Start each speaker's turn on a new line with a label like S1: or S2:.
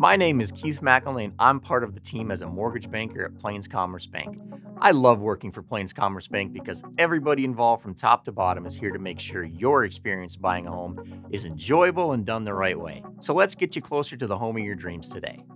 S1: My name is Keith McElney, and I'm part of the team as a mortgage banker at Plains Commerce Bank. I love working for Plains Commerce Bank because everybody involved from top to bottom is here to make sure your experience buying a home is enjoyable and done the right way. So let's get you closer to the home of your dreams today.